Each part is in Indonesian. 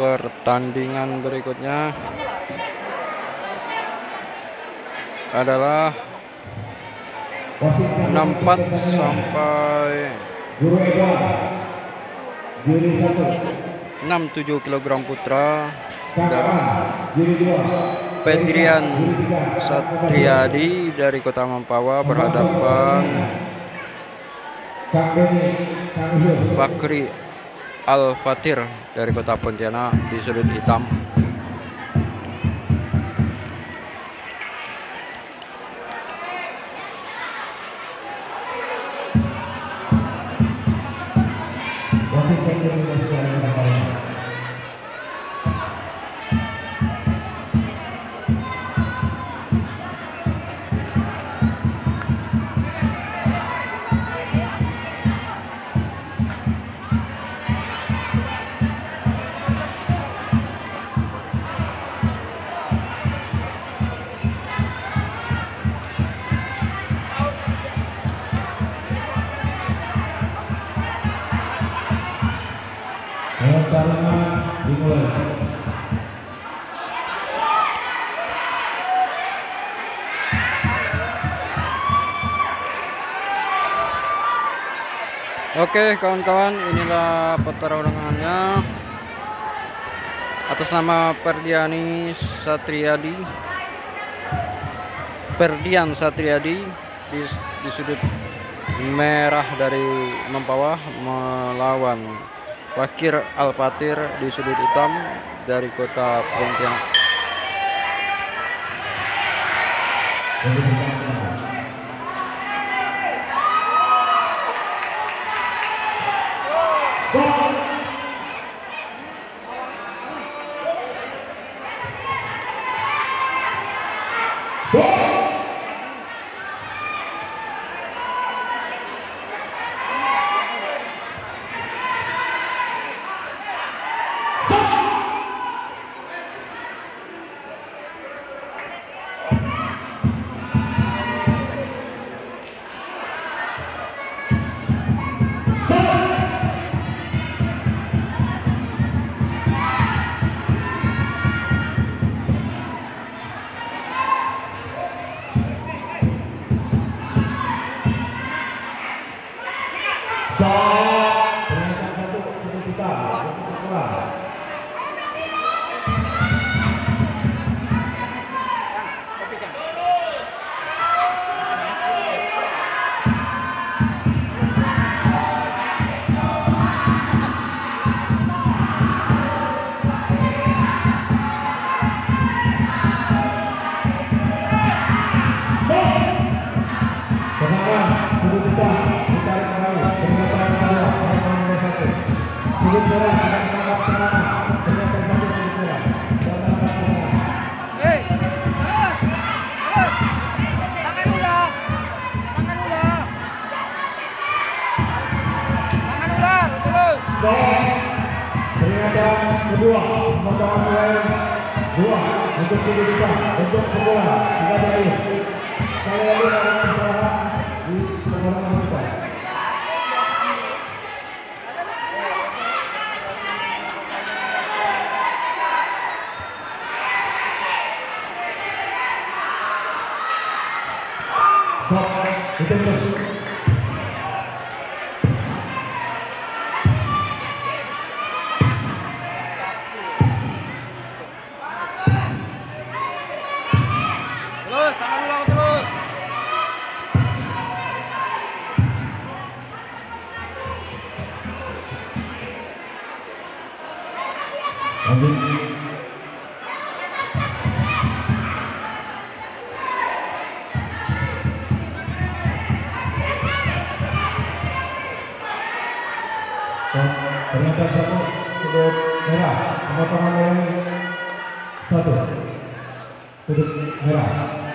pertandingan berikutnya adalah 64 sampai 67 kg putra Pedrian Satriadi dari Kota Mempawah berhadapan Bakri Al-Fatir dari Kota Pontianak di sudut hitam. Oke kawan-kawan, inilah pertarungannya atas nama Perdian Satriadi di sudut merah dari Mempawah melawan Bakir Al-Fatir di sudut hitam dari Kota Pontianak. Peringatan kedua, pemotongan poin 2 untuk Sidika untuk pemula tidak berakhir. Sekali lagi ada kesalahan di pemotongan kita. Stop, itu terus. Peringatan satu sudut merah, pemotongan poin 1 sudut merah.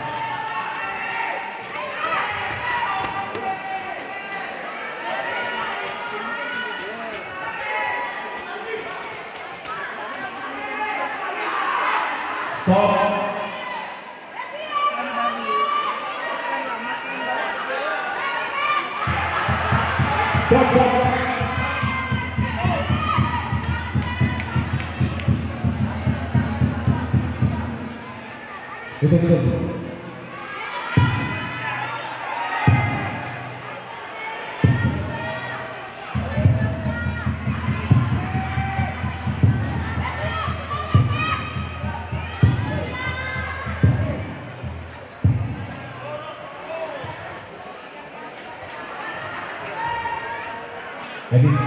Stop. Stop. Betul. Habis.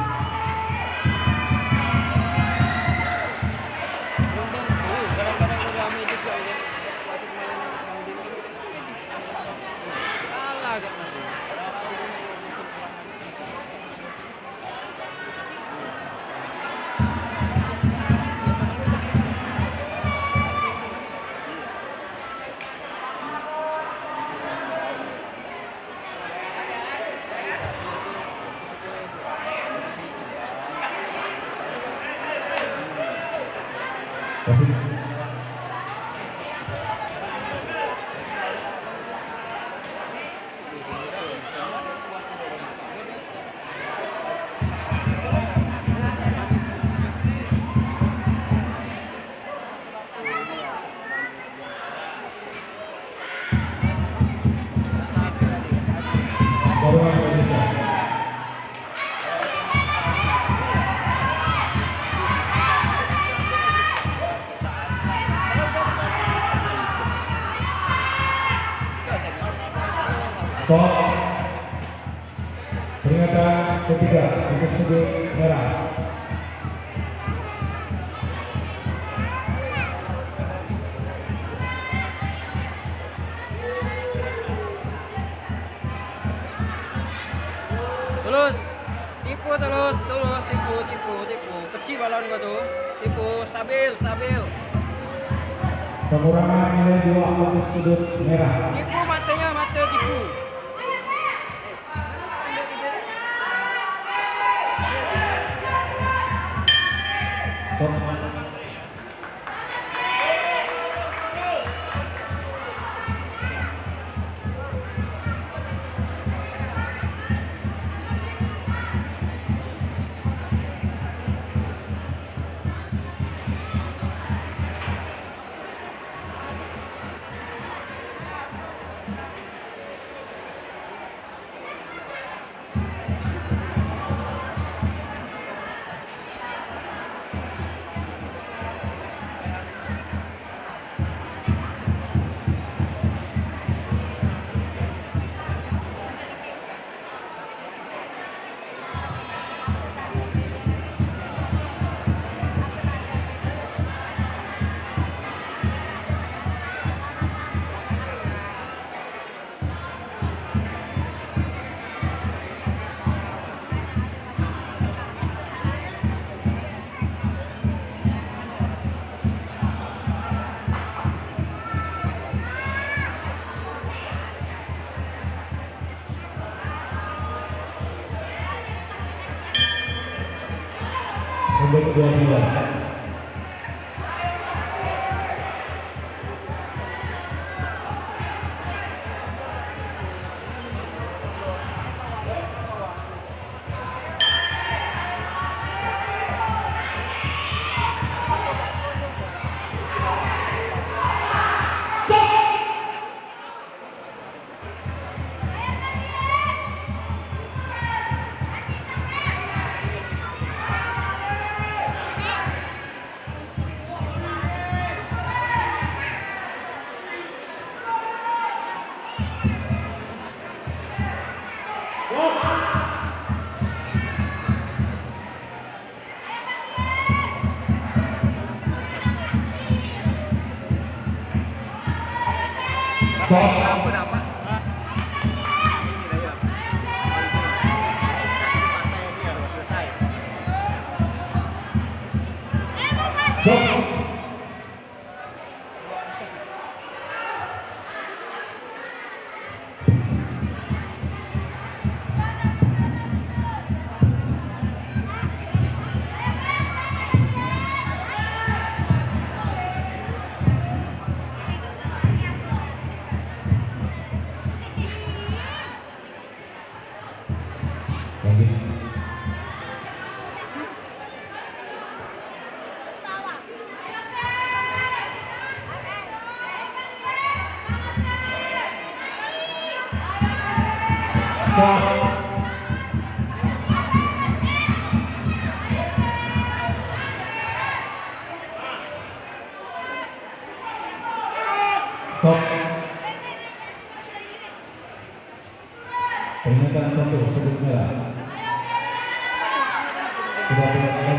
Stop. Peringatan ketiga untuk sudut merah. Tulus, tipu tulus, tipu. Kecil balon gua tuh, tipu, stabil. Pengurangan nilai 2 untuk sudut merah. Tipu matanya, mata tipu. Stop. Nomor 22.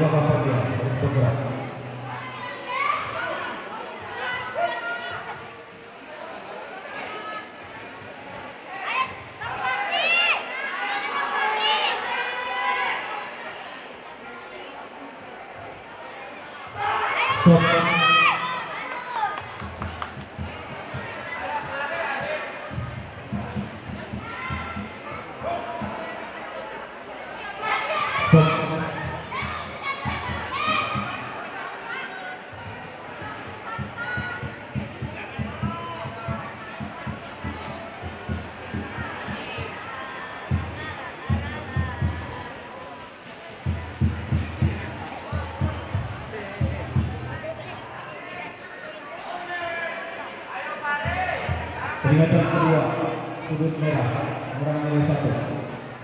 Jaga bapak dia, bergerak. Stop. Peringatan kedua, sudut merah, orang nilai 1.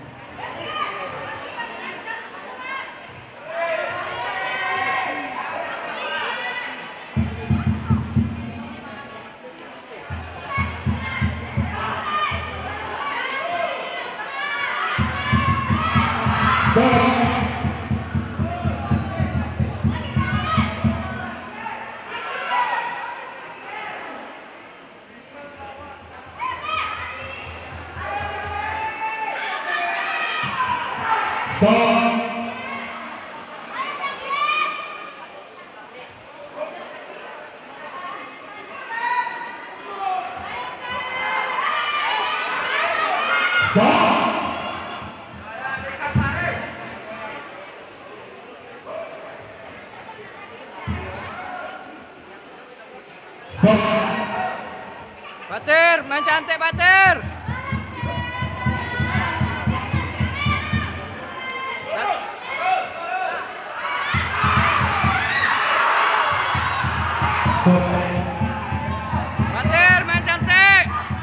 Batir, main cantik Batir. Batir, main cantik.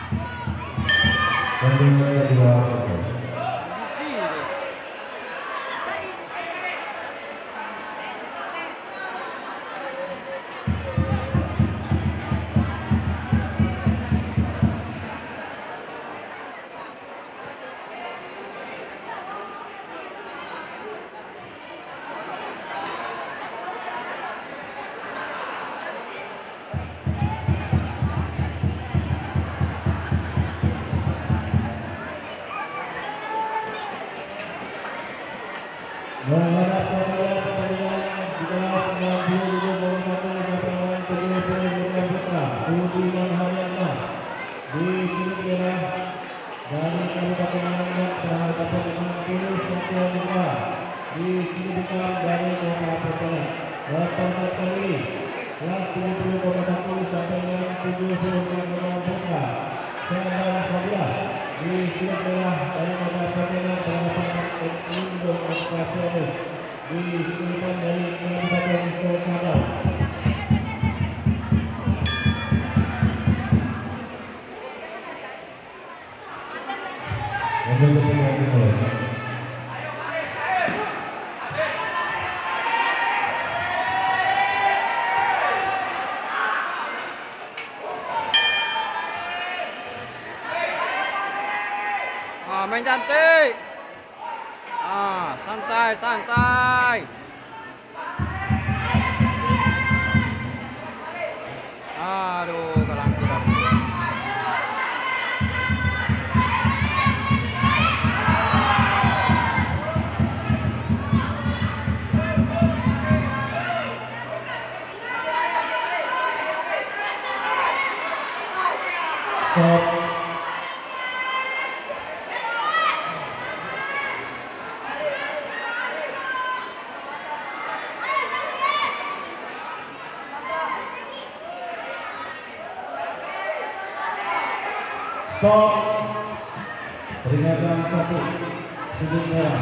Main cantik. Santai, santai. Aduh, kalang tidak. Stop. Stop. Peringatan 1, sudut merah.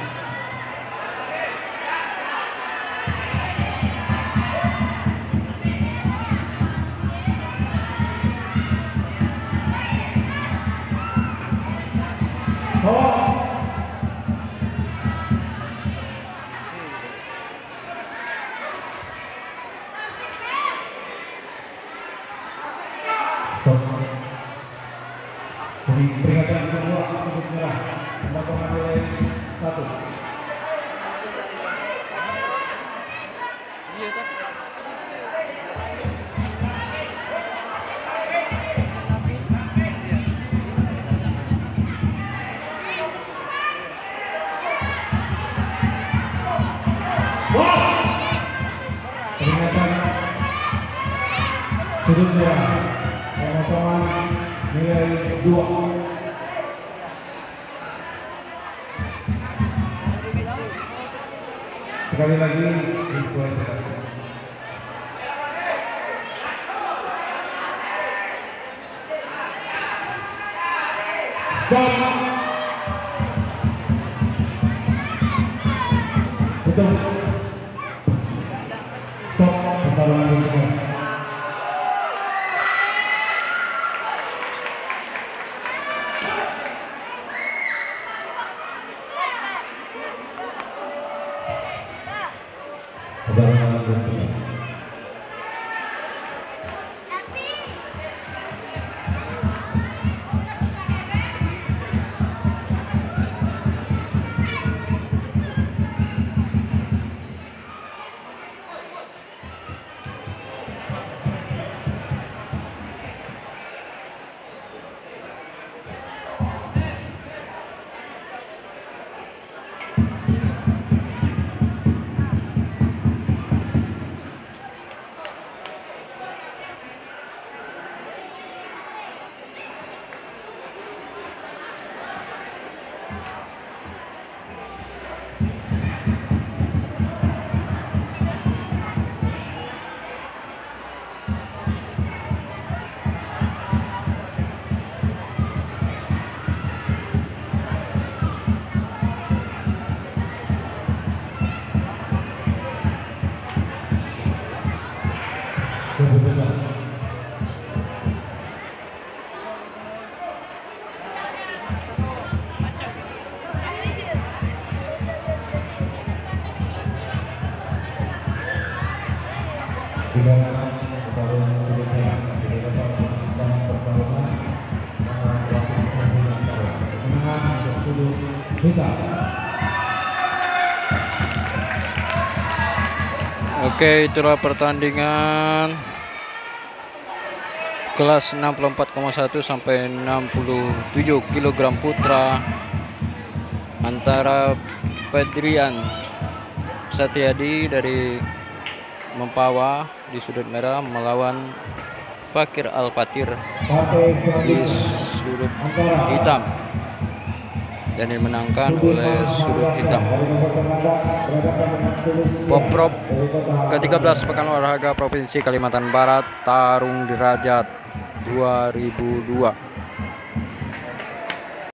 Stop. Peringatan kedua, sudut merah, potongan nilai 1. sudut merah pemotongan nilai 2. Sekali lagi diskualifikasi. Stop. Betul. Stop pertarungan berikutnya. Pertarungan berikutnya. Oke, itulah pertandingan kelas 64,1 sampai 67 kg putra antara Pedrian Satyadi dari Mempawa di sudut merah melawan Fakir Al-Fatir di sudut hitam, dan dimenangkan oleh sudut hitam. Poprov ke-13 Pekan Olahraga Provinsi Kalimantan Barat Tarung Derajat 2002.